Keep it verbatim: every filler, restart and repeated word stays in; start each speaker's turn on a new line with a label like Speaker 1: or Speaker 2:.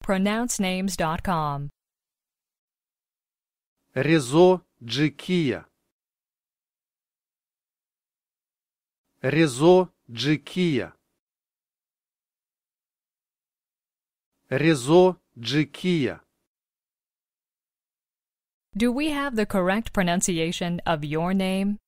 Speaker 1: pronounce names dot com.
Speaker 2: Rezo Dzhikiya. Rezo Dzhikiya. Rezo Dzhikiya.
Speaker 1: Do we have the correct pronunciation of your name?